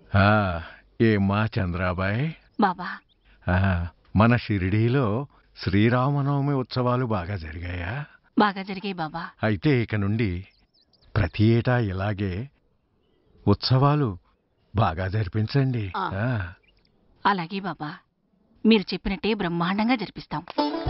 ఏమ్మా చంద్రాబాయ్ బాబా మన షిరిడీలో శ్రీరామనవమి ఉత్సవాలు బాగా జరిగాయా? బాగా జరిగాయి బాబా. అయితే ఇక నుండి ప్రతి ఏటా ఇలాగే ఉత్సవాలు బాగా జరిపించండి. అలాగే బాబా, మీరు చెప్పినట్టే బ్రహ్మాండంగా జరిపిస్తాం.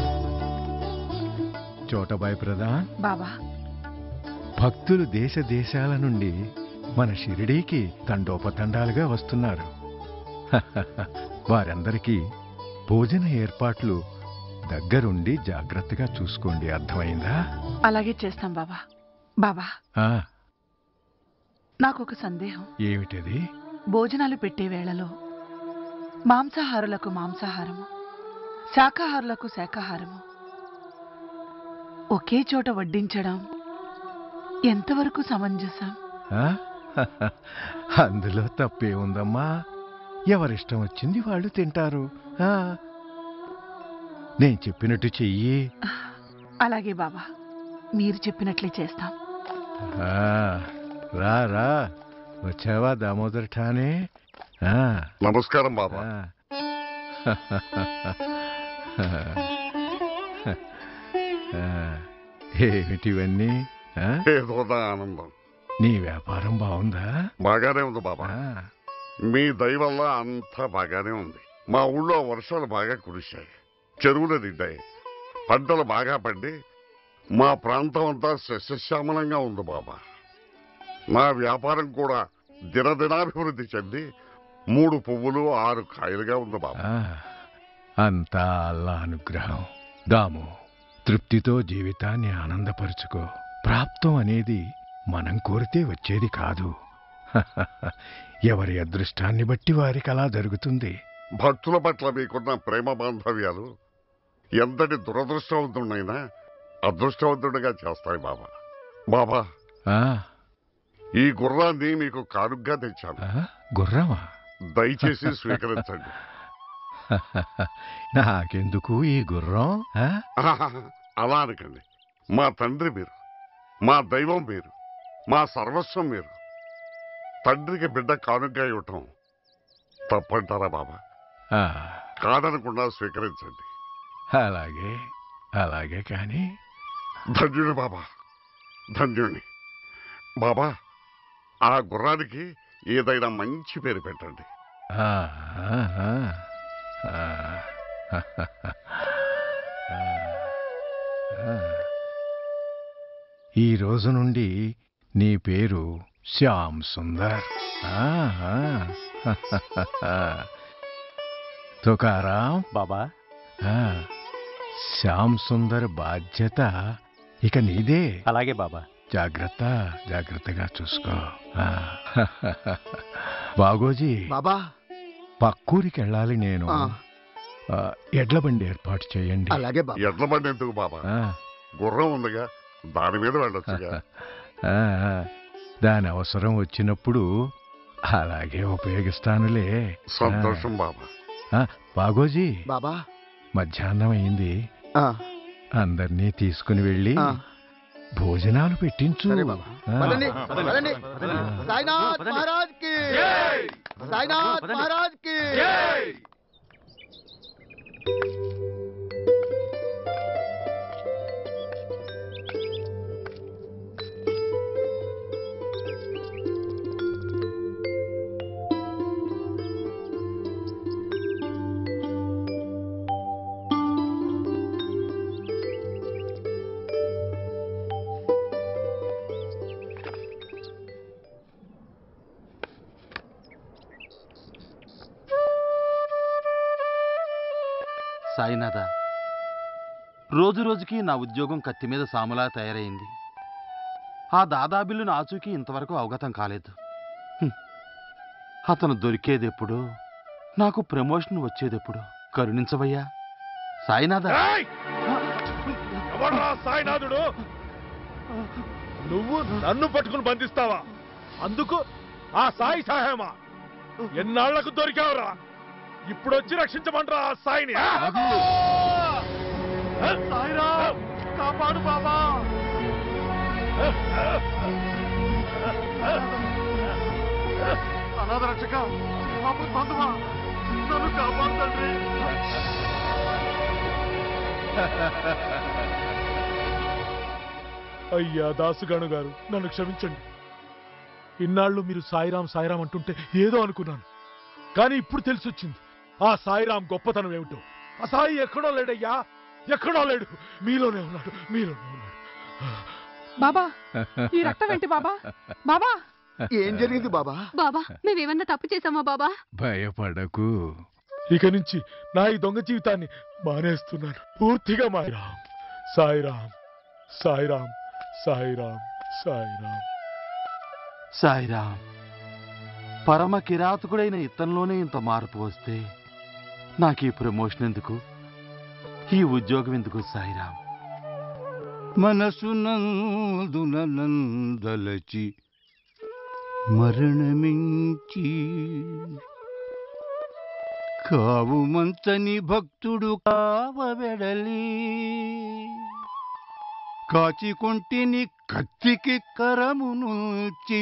చోటబాయ్ ప్రధాన్ బాబా, భక్తులు దేశ దేశాల నుండి మన షిరిడీకి తండోపతండాలుగా వస్తున్నారు. వారందరికీ భోజన ఏర్పాట్లు దగ్గరుండి జాగ్రత్తగా చూసుకోండి, అర్థమైందా? అలాగే చేస్తాం బాబా. బాబా, నాకొక సందేహం. ఏమిటది? భోజనాలు పెట్టే వేళలో మాంసాహారులకు మాంసాహారము, శాకాహారులకు శాకాహారము ఒకే చోట వడ్డించడం ఎంతవరకు సమంజసం? అందులో తప్పే ఉందమ్మా. ఎవరిష్టం వచ్చింది వాళ్ళు తింటారు. నేను చెప్పినట్టు చెయ్యి. అలాగే బాబా, మీరు చెప్పినట్లే చేస్తాం. రా రా, వచ్చావా దామోదర్ ఠానే? నమస్కారం బాబా. ఏమిటివన్నీ? ఏదో ఆనందం. నీ వ్యాపారం బాగుందా? బాగానే ఉంది బాబా. మీ దయ వల్ల అంతా బాగానే ఉంది. మా ఊళ్ళో వర్షాలు బాగా కురిశాయి, చెరువులు నిండాయి, పంటలు బాగా పండి మా ప్రాంతం అంతా సస్యశ్యామలంగా ఉంది బాబా. నా వ్యాపారం కూడా దినదినాభివృద్ధి చెంది 3 పువ్వులు 6 కాయలుగా ఉంది బాబా. అంతా అల్లా అనుగ్రహం. దాము, తృప్తితో జీవితాన్ని ఆనందపరుచుకో. ప్రాప్తం అనేది మనం కోరితే వచ్చేది కాదు. ఎవరి అదృష్టాన్ని బట్టి వారికి అలా జరుగుతుంది. భక్తుల పట్ల మీకున్న ప్రేమ బాంధవ్యాలు ఎంతటి దురదృష్టవంతుడైనా అదృష్టవంతుడిగా చేస్తాయి బాబా. బాబా, ఈ గుర్రాన్ని మీకు కానుగ్గా తెచ్చాను. గుర్రమా? దయచేసి స్వీకరించండి. నాకెందుకు ఈ గుర్రం? అలా అనకండి. మా తండ్రి మీరు, మా దైవం మీరు, మా సర్వస్వం మీరు. తండ్రికి బిడ్డ కానుగ్గా ఇవ్వటం తప్పంటారా బాబా? కాదనకుండా స్వీకరించండి. అలాగే అలాగే. కానీ ధన్యుడు బాబా, ధన్యుణ్ణి. బాబా, ఆ గుర్రానికి ఏదైనా మంచి పేరు పెట్టండి. ఈ రోజు నుండి నీ పేరు శ్యామ్ సుందర్. తుకారాం బాబా, శ్యామ్ సుందర్ బాధ్యత ఇక నీదే. అలాగే బాబా. జాగ్రత్తగా చూసుకో. బాగోజీ బాబా, పక్కూరికి వెళ్ళాలి నేను. ఎడ్ల బండి ఏర్పాటు చేయండి. అలాగే బాబా. ఎడ్ల బండి ఎందుకు బాబా? గుర్రం ఉందిగా, దాని మీద వెళ్ళొచ్చుగా. దాని అవసరం వచ్చినప్పుడు అలాగే ఉపయోగిస్తానులే. సంతోషం బాబా. బాగోజీ బాబా, మధ్యాహ్నం అయింది. అందరినీ తీసుకుని వెళ్ళి భోజనాలు పెట్టించు. సాయినాథ్ మహారాజ్ కి, సాయినాథ్ మహారాజ్ కి. సాయినాథ, రోజు రోజుకి నా ఉద్యోగం కత్తి మీద సాములా తయారైంది. ఆ దాదాబిల్లును ఆచూకీ ఇంతవరకు అవగతం కాలేదు. అతను దొరికేదెప్పుడు, నాకు ప్రమోషన్ వచ్చేదెప్పుడు? కరుణించవయ్యా సాయినాథ. సాయినాథుడు, నువ్వు నన్ను పట్టుకుని బంధిస్తావా? అందుకు ఆ సాయి సహాయమా? ఎన్నాళ్లకు దొరికావురా? ఇప్పుడొచ్చి రక్షించమంటారా ఆ సాయిని? సాయిరా, కాపాడు బాబా. అనాథ రక్షక బంధువా నన్ను కాపాడు తండ్రి. అయ్యా దాసుగాను గారు, నన్ను క్షమించండి. ఇన్నాళ్ళు మీరు సాయిరాం సాయిరాం అంటుంటే ఏదో అనుకున్నాను, కానీ ఇప్పుడు తెలిసొచ్చింది ఆ సాయిరాం గొప్పతనం ఏమిటో. ఆ సాయి ఎక్కడో లేడయ్యా, ఎక్కడో లేడు, మీలోనే ఉన్నాడు, మీలోనే ఉన్నాడు. బాబా ఈ రక్తం ఏంటి బాబా? బాబా ఏం జరిగింది బాబా? బాబా మేమేమన్నా తప్పు చేశామా బాబా? భయపడకు. ఇక నుంచి నా ఈ దొంగ జీవితాన్ని మానేస్తున్నాను, పూర్తిగా మారాం. సాయిరాం సాయిరాం సాయిరాం సాయిరాం. సాయిరాం, పరమ కిరాతకుడైన ఇతనిలోనే ఇంత మార్పు వస్తే నాకు ఈ ప్రమోషన్ ఎందుకు, ఈ ఉద్యోగం ఎందుకు సాయిరాం? మనసునందున నందలచి మరణమించి కావు మంచని భక్తుడు కావవెడలి కాచికొంటిని కత్తికి కరమునుచి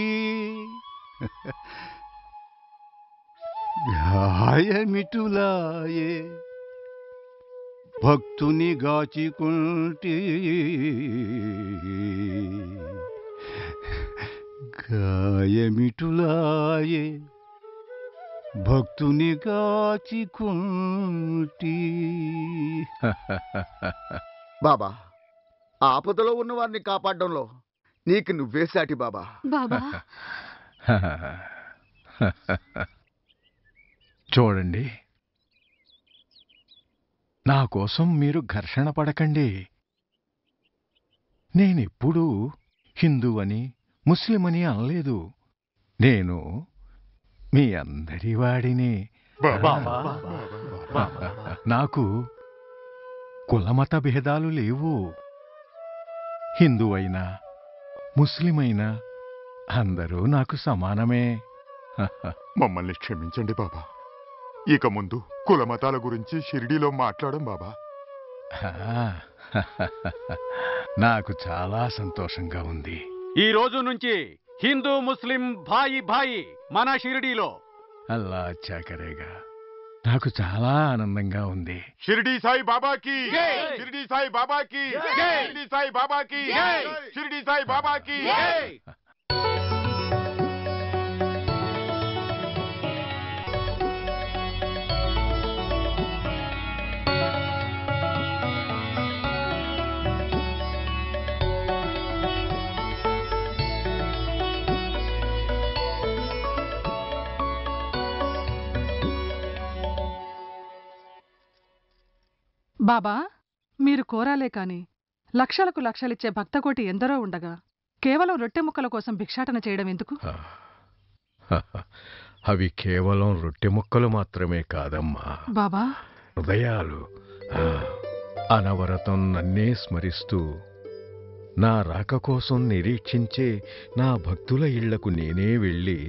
గాయమిటులాయే భక్తుని గాచికుంటి గాయమిటులాయే భక్తుని గాచికుంటి. బాబా, ఆపదలో ఉన్న వారిని కాపాడడంలో నీకు నువ్వే సాటి బాబా. బాబా చూడండి, నా కోసం మీరు ఘర్షణ పడకండి. నేనెప్పుడూ హిందూ అని ముస్లిం అని అనలేదు. నేను మీ అందరి వాడిని. నాకు కులమత భేదాలు లేవు. హిందూ అయినా ముస్లిం అయినా అందరూ నాకు సమానమే. మమ్మల్ని క్షమించండి బాబా. ఇక ముందు కుల మతాల గురించి షిరిడీలో మాట్లాడం బాబా. నాకు చాలా సంతోషంగా ఉంది. ఈ రోజు నుంచి హిందూ ముస్లిం భాయి భాయి మన షిరిడీలో. అల్లా అచ్చా కరేగా. నాకు చాలా ఆనందంగా ఉంది. షిరిడీ సాయి బాబాకి, షిరిడీ సాయి బాబాకి, షిరిడీ సాయి బాబాకి, షిరిడీ సాయి బాబాకి. బాబా మీరు కోరాలే కాని లక్షలకు లక్షలిచ్చే భక్తకోటి ఎందరో ఉండగా కేవలం రొట్టె ముక్కల కోసం భిక్షాటన చేయడం ఎందుకు? అవి కేవలం రొట్టె ముక్కలు మాత్రమే కాదమ్మా, బాబా హృదయాలు. అనవరతం నన్నే స్మరిస్తూ నా రాక కోసం నిరీక్షించే నా భక్తుల ఇళ్లకు నేనే వెళ్ళి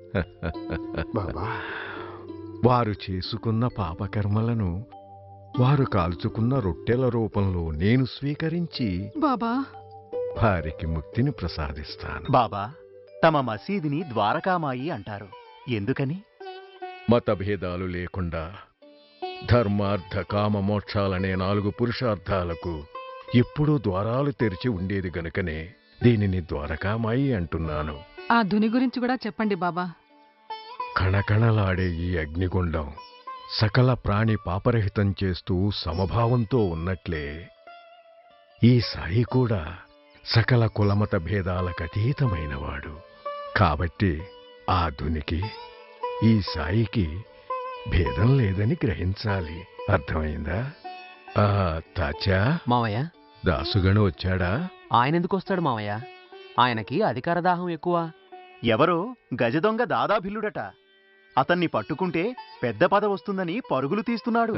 వారు చేసుకున్న పాపకర్మలను వారు కాల్చుకున్న రొట్టెల రూపంలో నేను స్వీకరించి బాబా వారికి ముక్తిని ప్రసాదిస్తాను. బాబా, తమ మసీదిని ద్వారకామాయి అంటారు, ఎందుకని? మతభేదాలు లేకుండా ధర్మార్థ కామ మోక్షాలనే 4 పురుషార్థాలకు ఎప్పుడూ ద్వారాలు తెరిచి ఉండేది గనుకనే దీనిని ద్వారకామాయి అంటున్నాను. ఆ ధుని గురించి కూడా చెప్పండి బాబా. కణకణలాడే ఈ అగ్నిగుండం సకల ప్రాణి పాపరహితం చేస్తూ సమభావంతో ఉన్నట్లే ఈ సాయి కూడా సకల కులమత భేదాలకతీతమైనవాడు. కాబట్టి ఆ ధునికి ఈ సాయికి భేదం లేదని గ్రహించాలి. అర్థమైందా? తాచా మావయ్య, దాసుగను వచ్చాడా? ఆయనెందుకు వస్తాడు మావయ్య? ఆయనకి అధికార దాహం ఎక్కువ. ఎవరో గజదొంగ దాదాభిల్లుడట, అతన్ని పట్టుకుంటే పెద్ద పదవి వస్తుందని పరుగులు తీస్తున్నాడు.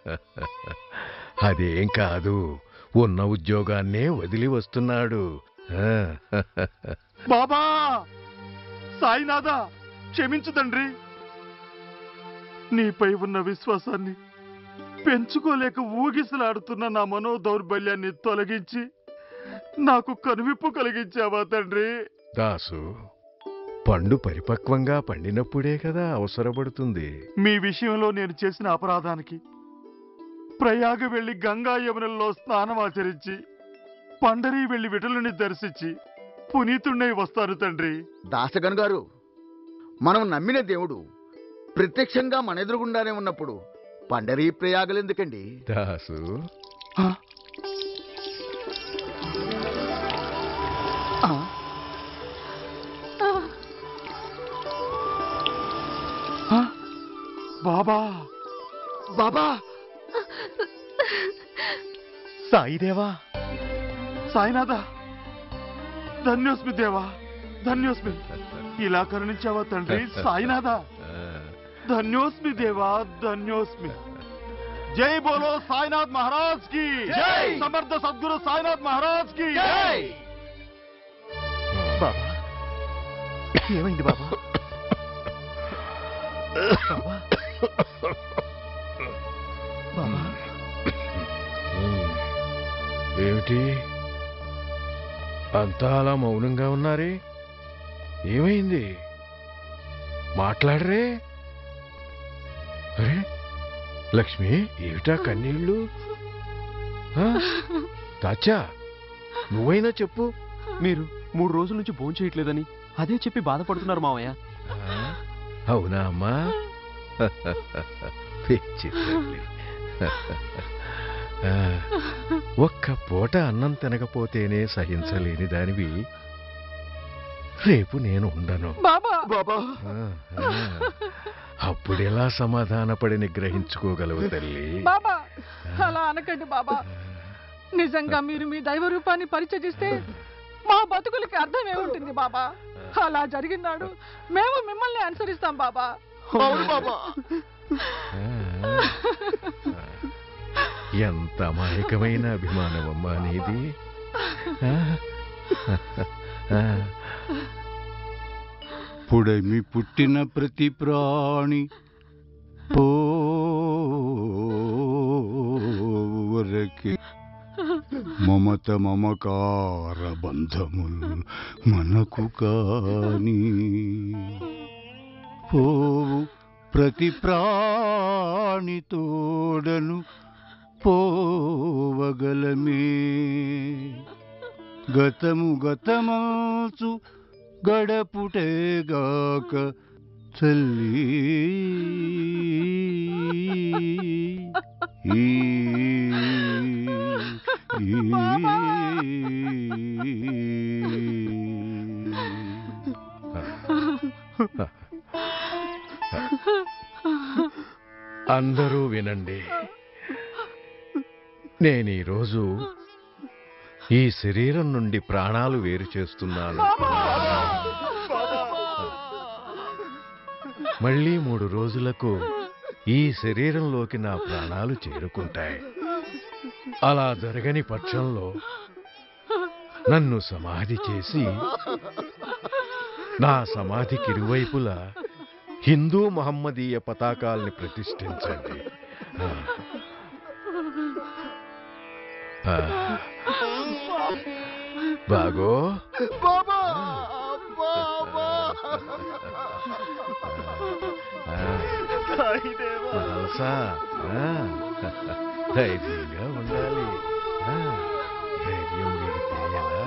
అదేం కాదు, ఉన్న ఉద్యోగాన్నే వదిలి వస్తున్నాడు. బాబా, సాయినాథ క్షమించు తండ్రి. నీపై ఉన్న విశ్వాసాన్ని పెంచుకోలేక ఊగిసలాడుతున్న నా మనోదౌర్బల్యాన్ని తొలగించి నాకు కనువిప్పు కలిగించావా తండ్రి? దాసు, పండు పరిపక్వంగా పండినప్పుడే కదా అవసరపడుతుంది. మీ విషయంలో నేను చేసిన అపరాధానికి ప్రయాగ వెళ్లి గంగా యమునల్లో స్నానం ఆచరించి పండరీ వెళ్లి విఠలుని దర్శించి పునీతుణ్ణై వస్తాను తండ్రి. దాసగన్ గారు, మనం నమ్మిన దేవుడు ప్రత్యక్షంగా మన ఎదురుగుండానే ఉన్నప్పుడు పండరీ ప్రయాగలెందుకండి? దాసు, బాబా బాబా, సాయిదేవా, సాయినాథ, ధన్యోస్మి దేవా, ధన్యోస్మి. ఇలా కరుణించావా తండ్రి సాయినాథ? ధన్యోస్మి దేవా, ధన్యోస్మి. జై బోలో సాయినాథ్ మహారాజ్ కి జై. సమర్థ సద్గురు సాయినాథ్ మహారాజ్ కి జై. బాబా, ఏమైంది బాబా? బాబా, బాబా, ఏమిటి అంతా అలా మౌనంగా ఉన్నారే? ఏమైంది? మాట్లాడరే? అరే లక్ష్మి, ఏమిటా కన్నీళ్ళు? తాచా, నువ్వైనా చెప్పు. మీరు 3 రోజుల నుంచి భోంచేయట్లేదని అదే చెప్పి బాధపడుతున్నారు మావయ్య. అవునా అమ్మా? పిచ్చి తల్లి. ఒక్క పూట అన్నం తినకపోతేనే సహించలేని దానివి రేపు నేను ఉండను. బాబా బాబా, అప్పుడెలా సమాధానపడి నిగ్రహించుకోగలవు తల్లి? బాబా, అలా అనకండి బాబా. నిజంగా మీరు మీ దైవ రూపాన్ని పరిచయిస్తే మా బతుకులకి అర్థం ఏముంటుంది బాబా? అలా జరిగినాడు మేము మిమ్మల్ని అనుసరిస్తాం బాబా. అవును బాబా. ఎంత అమాయకమైన అభిమానమమ్మా నీది. పుడమి పుట్టిన ప్రతి ప్రాణి పోవరకి మమత మమకార బంధములు మనకు కాని పోవు ప్రతి ప్రాణి తోడను పోవగలమే. గతము గతమంచు గడపుటేగాక తల్లి ఈ అందరూ వినండి. నేనీరోజు ఈ శరీరం నుండి ప్రాణాలు వేరు చేస్తున్నాను. మళ్ళీ 3 రోజులకు ఈ శరీరంలోకి నా ప్రాణాలు చేరుకుంటాయి. అలా జరగని పక్షంలో నన్ను సమాధి చేసి నా సమాధికి ఇరువైపులా హిందూ మహమ్మదీయ పతాకాల్ని ప్రతిష్ఠించండి. బాగో బాబా, బాబా. మనసా, ధైర్యంగా ఉండాలి. ధైర్యం విడితే ఎలా?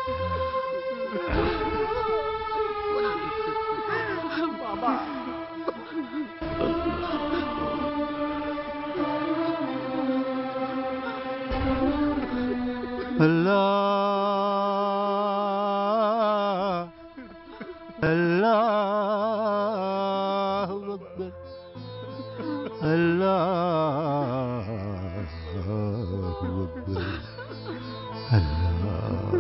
బాబా, అల్లా అల్లాహు అక్బర్, అల్లాహు అక్బర్, అల్లాహు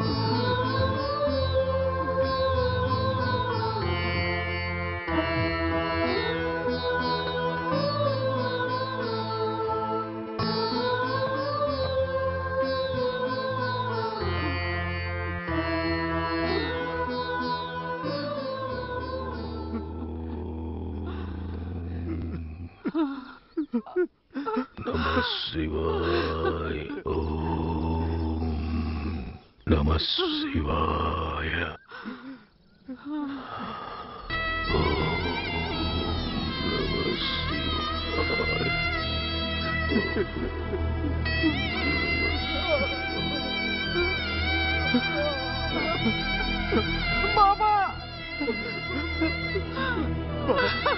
నమః శివాయ. ఓం నమః శివాయ. బాబా బాబా